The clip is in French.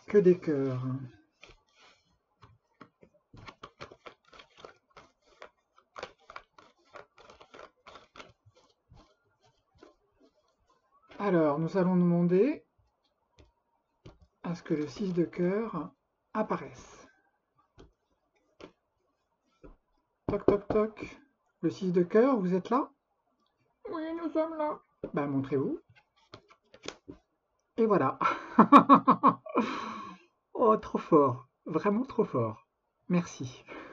Que des cœurs. Alors, nous allons demander à ce que le 6 de cœur apparaisse. Toc, toc, toc. Le 6 de cœur, vous êtes là? Oui, nous sommes là. Ben, montrez-vous. Et voilà. Oh, trop fort. Vraiment trop fort. Merci.